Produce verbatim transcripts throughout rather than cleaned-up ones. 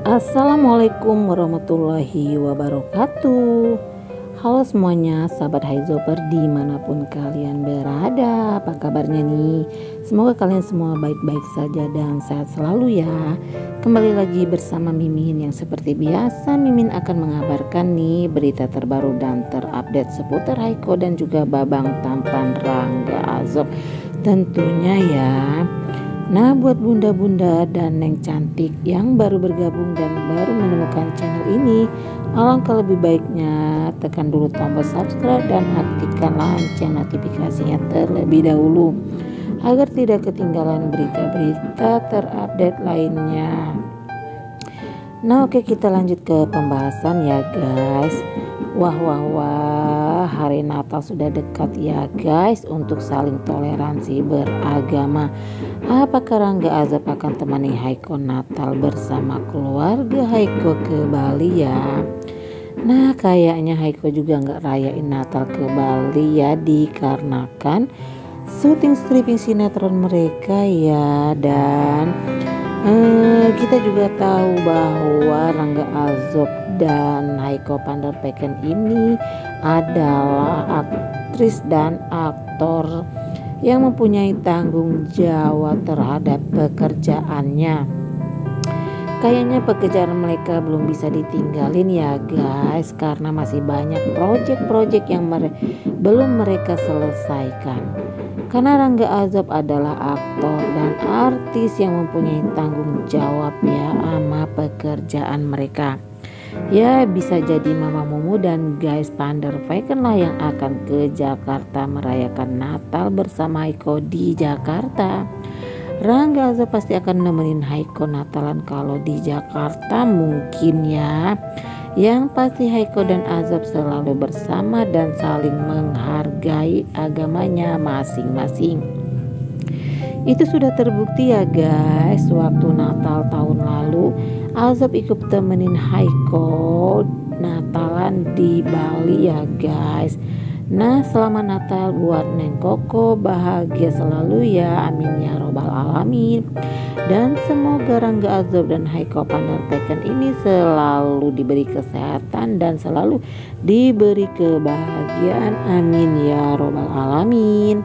Assalamualaikum warahmatullahi wabarakatuh. Halo semuanya, sahabat Haizoper dimanapun kalian berada. Apa kabarnya nih? Semoga kalian semua baik-baik saja dan sehat selalu ya. Kembali lagi bersama Mimin yang seperti biasa Mimin akan mengabarkan nih berita terbaru dan terupdate seputar Haiko dan juga Babang tampan Rangga Azob tentunya ya. Nah, buat bunda-bunda dan neng cantik yang baru bergabung dan baru menemukan channel ini, alangkah lebih baiknya tekan dulu tombol subscribe dan aktifkan lonceng notifikasinya terlebih dahulu agar tidak ketinggalan berita-berita terupdate lainnya. Nah, oke, kita lanjut ke pembahasan ya guys. Wah wah wah, hari Natal sudah dekat ya guys untuk saling toleransi beragama. Apakah Rangga Azob akan temani Haiko Natal bersama keluarga Haiko ke Bali ya? Nah, kayaknya Haiko juga nggak rayain Natal ke Bali ya, dikarenakan syuting stripping sinetron mereka ya. Dan eh, kita juga tahu bahwa Rangga Azob dan Haiko Pandarpeken ini adalah aktris dan aktor yang mempunyai tanggung jawab terhadap pekerjaannya. Kayaknya pekerjaan mereka belum bisa ditinggalin ya guys, karena masih banyak proyek-proyek yang mere belum mereka selesaikan. Karena Rangga Azob adalah aktor dan artis yang mempunyai tanggung jawab ya sama pekerjaan mereka. Ya, bisa jadi Mama Mumu dan guys Pandarpeken lah yang akan ke Jakarta merayakan Natal bersama Haiko di Jakarta. Rangga Azob pasti akan nemenin Haiko Natalan kalau di Jakarta mungkin ya. Yang pasti Haiko dan Azob selalu bersama dan saling menghargai agamanya masing-masing. Itu sudah terbukti ya guys, waktu Natal tahun lalu Azob ikut temenin Haiko Natalan di Bali ya guys. Nah, selama Natal buat Neng Koko bahagia selalu ya, amin ya robbal alamin. Dan semoga Rangga Azob dan Haiko Pandarpeken ini selalu diberi kesehatan dan selalu diberi kebahagiaan, amin ya robbal alamin.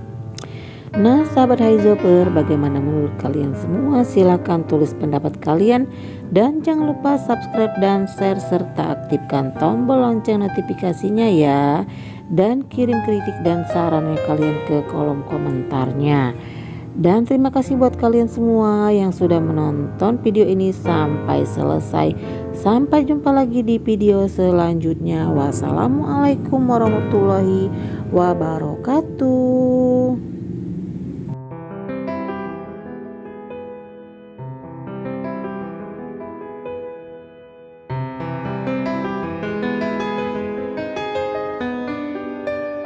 Nah, sahabat Haizoper, bagaimana menurut kalian semua? Silahkan tulis pendapat kalian dan jangan lupa subscribe dan share serta aktifkan tombol lonceng notifikasinya ya. Dan kirim kritik dan sarannya kalian ke kolom komentarnya. Dan terima kasih buat kalian semua yang sudah menonton video ini sampai selesai. Sampai jumpa lagi di video selanjutnya. Wassalamualaikum warahmatullahi wabarakatuh.